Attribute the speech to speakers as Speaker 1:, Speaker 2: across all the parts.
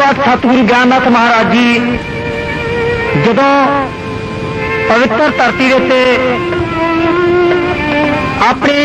Speaker 1: ऐसवाद सतगुरु ज्ञाननाथ महाराज जी जदों पवित्र धरती के अपनी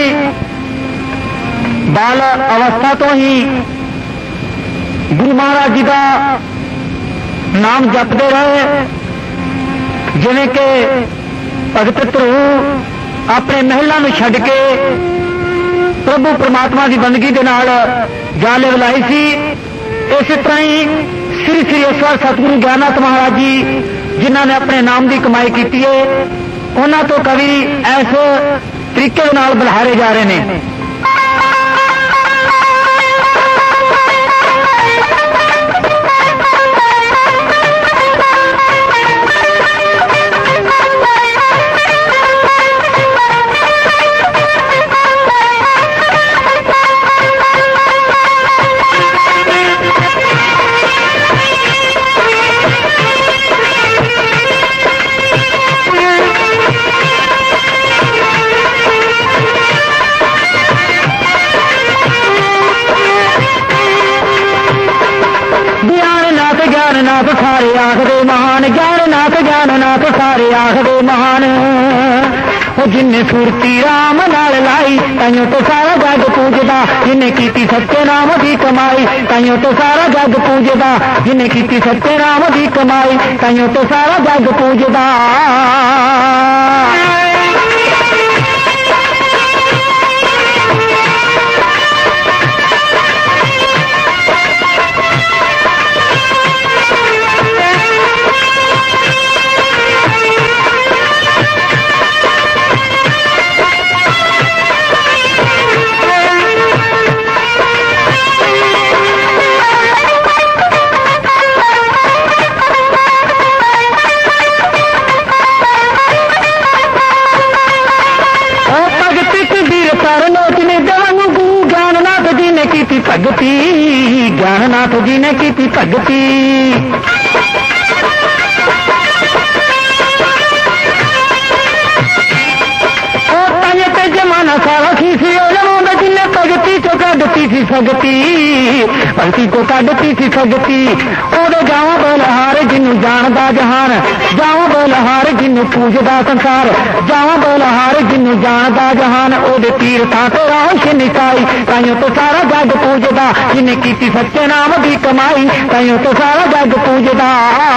Speaker 1: बाल अवस्था तो ही गुरु महाराज जी का नाम जपते रहे, जिवें कि भगत ध्रुव अपने महलों में छड्ड के प्रभु परमात्मा की बंदगी के नाल जा लाई सी। इस तरह ही श्री श्री ऐसवाद सतगुरु ज्ञाननाथ महाराज जी जिन्हों ने अपने नाम की कमाई की है, उन्होंने तो कवि ऐसे तरीके नाल बल्हारे जा रहे हैं। ज्ञाननाथ सारे आखदे महान, ज्ञाननाथ ज्ञाननाथ सारे आखदे महान। जिन्हें सुरती राम नाल लाई ताइयों तो सारा जग पूजदा, जिन्हें कीती सच्चे नाम की कमाई ताइयों तो सारा जग पूजदा, जिन्हें कीती सच्चे नाम की कमाई ताइयों तो सारा जग पूजदा। भगती ज्ञाननाथ जी ने की भगती, जमाना सारा थी जिन्हें भगती चो कढ़ती थी सगती, भगती को कढ़ती थी सगती। ओदे जावा बलहार जिन्नू जानदा जहान, जावा बलहार जिन्नू पूजदा संसार, जावा बलहार जिन्नू जानदा जहान। ओदे तीरथां ते राश निकाई ताइयों तो सारा जग पूजदा, जिन्हें कीती सच्चे नाम की कमाई ताइयों तो सारा जग पूजदा।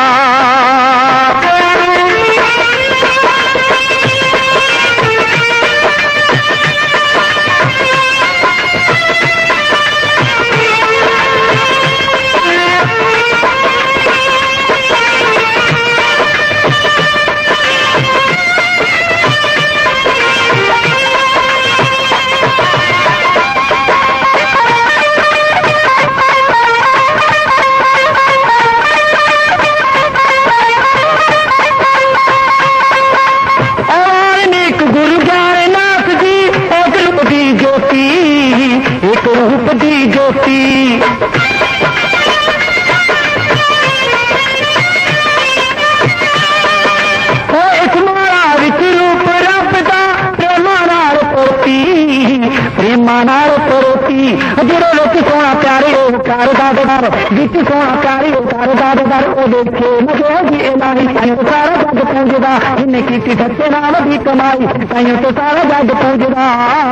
Speaker 1: एक रूप दी ज्योति इस मारा विच रूप रब दा प्रेमा नाल पोती, प्रेमा नाल पोती। जेड़े लोग सोना प्यारे कर दाददार विच सोना प्यारे कर दाददार ओ देखे मजे जी इलाही ताइयों तो सारा जग पूजदा, जिन्हें कीती सच्चे नाम की कमाई ताइयों तो सारा जग पूजदा।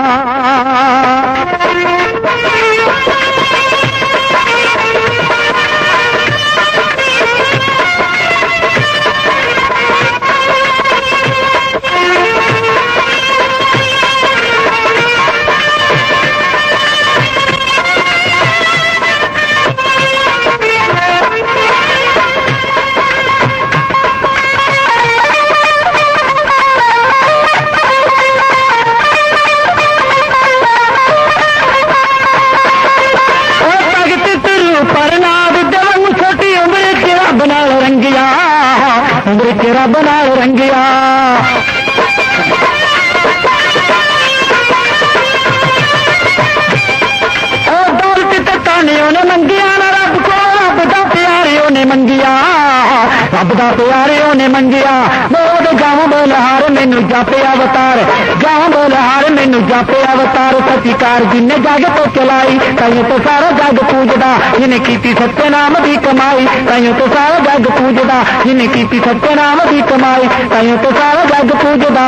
Speaker 1: रब नाल रंगिया दौलत ते ताने उन्हें मंगिया ना रब को, रब दा प्यारे उन्हें मंगिया, रब दा प्यारे उन्हें मंगिया। जाऊं बलहार मैनू जापे अवतार, जाऊं बलहार मैनू जापे अवतार। सतिकार जिन्ने जग तो चलाई ताइयों तो सारा जग पूजदा, जिन्हें कीती सच्चे नाम दी कमाई ताइयों तो सारा जग पूजदा, जिन्हें कीती सच्चे नाम दी कमाई ताइयों तो सारा जग पूजदा।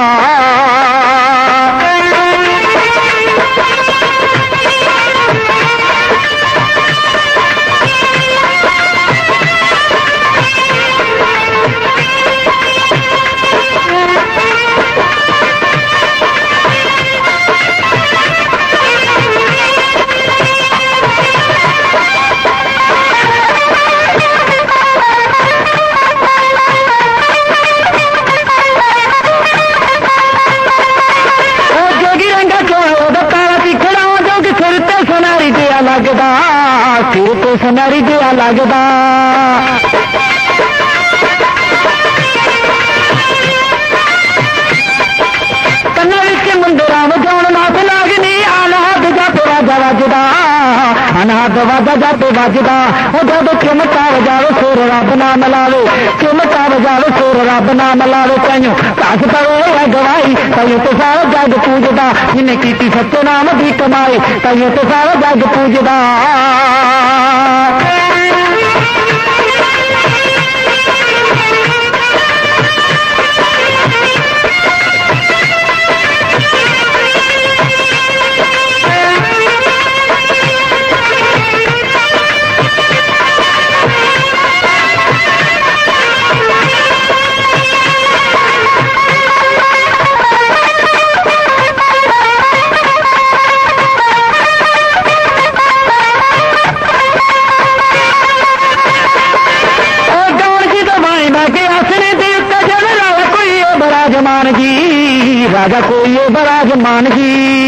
Speaker 1: लगदा सिर तो सुनहरी दिया लगदा, कन्ना विच मुंदरा वजाउण नाथ लागनी, अनाहद जप वाजा वजदा, अनाहद वाजा जप वजदा। जब चिमटा वजावे सुर रब ना मिलावे, चिमटा वजावे सुर रब ना मिलावे। ताइयों घस पवे गवाई ताइयों तो सारा जग पूजदा, जिन्हें कीती सच्चे नाम दी कमाई ताइयों तो सारा जग पूजदा। बराजमान जी राजा कोई बराजमान जी,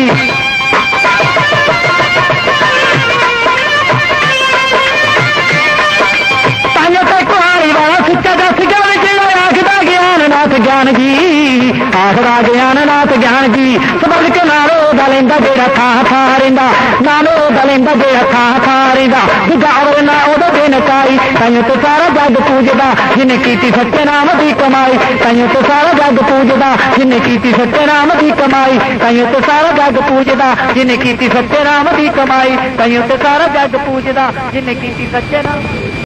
Speaker 1: ताइयों तो कुहाड़ी वाला सच्चा दस ज्ञान जेड़ा आखदा ज्ञान नाथ ज्ञान जी, आखदा ज्ञान नाथ ज्ञान जी। सबल के नालो दलेंदा जेड़ा थां थां रहिंदा, नालो दलेंदा जेड़ा थां थां रहिंदा। गावर ना ओदा दिन काई ताइयों तो सारा जग पूजदा, जिन्हें कीती सच्चे नाम दी कमाई ताइयों तो सारा जग पूजदा, जिन्हें कीती सच्चे नाम दी कमाई ताइयों तो सारा जग पूजदा, जिन्हें कीती सच्चे नाम दी कमाई ताइयों तो सारा जग पूजदा, जिन्हें कीती सच्चे नाम।